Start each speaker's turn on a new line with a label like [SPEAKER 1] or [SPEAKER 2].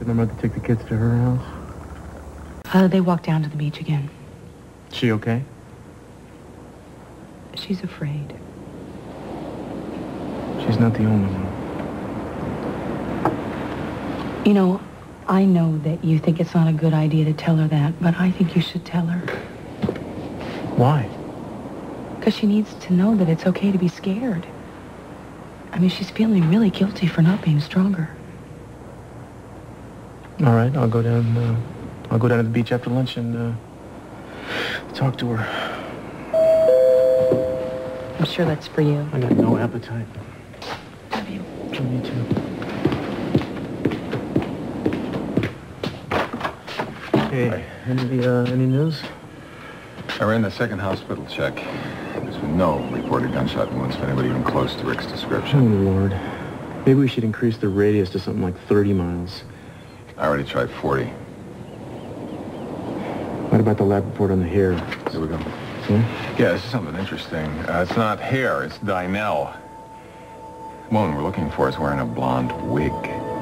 [SPEAKER 1] Did my mother take the kids to her house?
[SPEAKER 2] They walked down to the beach again.
[SPEAKER 1] She okay?
[SPEAKER 2] She's afraid.
[SPEAKER 1] She's not the only one.
[SPEAKER 2] You know, I know that you think it's not a good idea to tell her that, but I think you should tell her.
[SPEAKER 1] Why?
[SPEAKER 2] Because she needs to know that it's okay to be scared. I mean, she's feeling really guilty for not being stronger.
[SPEAKER 1] All right, I'll go down to the beach after lunch and talk to her.
[SPEAKER 2] I'm sure that's for you.
[SPEAKER 1] I got no appetite.
[SPEAKER 2] Love you.
[SPEAKER 1] Me too. Hey, any news?
[SPEAKER 3] I ran the second hospital check. There's been no reported gunshot wounds from anybody even close to Rick's
[SPEAKER 1] Oh,
[SPEAKER 3] description.
[SPEAKER 1] Lord. Maybe we should increase the radius to something like 30 miles.
[SPEAKER 3] I already tried 40.
[SPEAKER 1] What about the lab report on the hair?
[SPEAKER 3] Here we go.
[SPEAKER 1] Yeah?
[SPEAKER 3] Yeah, this is something interesting. It's not hair, it's Dynel. The woman we're looking for is wearing a blonde wig.